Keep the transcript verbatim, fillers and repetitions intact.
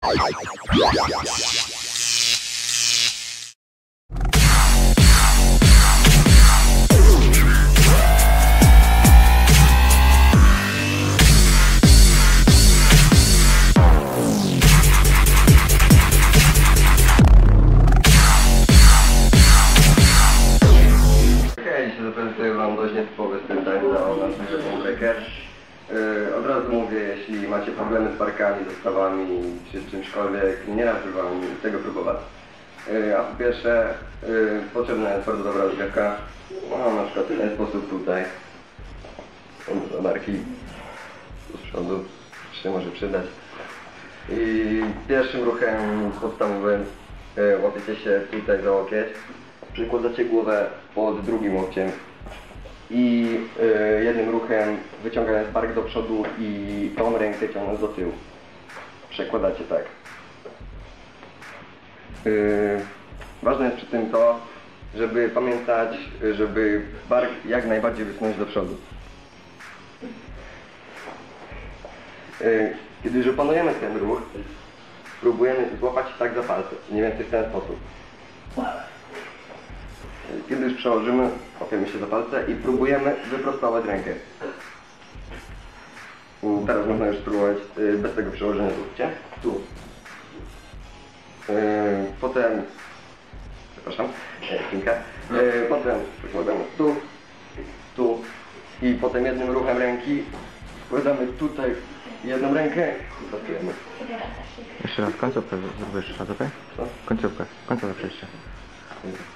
Zaprezentuję Wam dość nietypowy styl tańca o nazwie breaker. Yy, od razu mówię, jeśli macie problemy z barkami, zestawami czy z czymśkolwiek, nie radzę Wam tego próbować. Yy, a po pierwsze, yy, potrzebna jest bardzo dobra rozgrzewka. No, na przykład w ten sposób tutaj. Są barki z przodu, się może przydać. I pierwszym ruchem podstawowym yy, łapiecie się tutaj za łokieć. Przykładacie głowę pod drugim łokciem i y, jednym ruchem wyciągając bark do przodu i tą rękę ciągnąc do tyłu. Przekładacie tak. Y, ważne jest przy tym to, żeby pamiętać, żeby bark jak najbardziej wysunąć do przodu. Y, kiedy już opanujemy ten ruch, próbujemy złapać tak za palce, mniej więcej w ten sposób. Kiedy już przełożymy, łapiemy się za palce i próbujemy wyprostować rękę. Teraz można już spróbować bez tego przełożenia. Zróbcie. Tu. Potem, przepraszam, chwilkę. Potem przekładamy tu, tu i potem jednym ruchem ręki wkładamy tutaj jedną rękę i pracujemy. Jeszcze raz końcówkę zrobisz, raz, okej? Co? Końcówkę, końcówkę przejścia.